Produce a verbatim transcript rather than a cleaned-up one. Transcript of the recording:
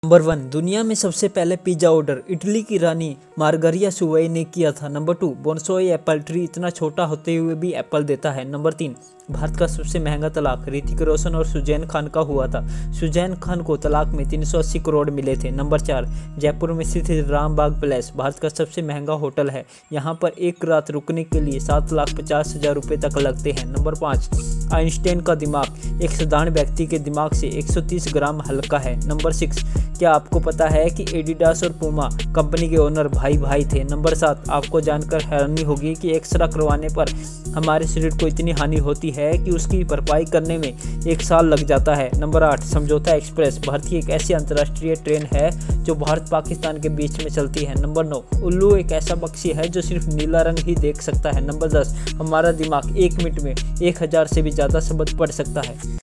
Number one, दुनिया में सबसे पहले पिज्जा ऑर्डर इटली की रानी मार्गरिया सुवेई ने किया था। Number two, bonsai apple tree इतना छोटा होते हुए भी एप्पल देता है। नंबर तीन, भारत का सबसे महंगा तलाक ऋतिक रोशन और सुजैन खान का हुआ था। सुजैन खान को तलाक में तीन सौ अस्सी करोड़ मिले थे। नंबर चार, जयपुर में स्थित रामबाग पैलेस भारत का सबसे महंगा होटल है। यहाँ पर एक रात रुकने के लिए सात लाख पचास हजार रुपये तक लगते हैं। नंबर पाँच, आइंस्टाइन का दिमाग एक साधारण व्यक्ति के दिमाग से एक सौ तीस ग्राम हल्का है। नंबर सिक्स, क्या आपको पता है कि एडिडास और पूमा कंपनी के ओनर भाई भाई थे। नंबर सात, आपको जानकर हैरानी होगी कि एक्सरे करवाने पर हमारे शरीर को इतनी हानि होती है कि उसकी भरपाई करने में एक साल लग जाता है। नंबर आठ, समझौता एक्सप्रेस भारत की एक ऐसी अंतर्राष्ट्रीय ट्रेन है जो भारत पाकिस्तान के बीच में चलती है। नंबर नौ, उल्लू एक ऐसा पक्षी है जो सिर्फ नीला रंग ही देख सकता है। नंबर दस, हमारा दिमाग एक मिनट में एक हजार से भी ज़्यादा शब्द पढ़ सकता है।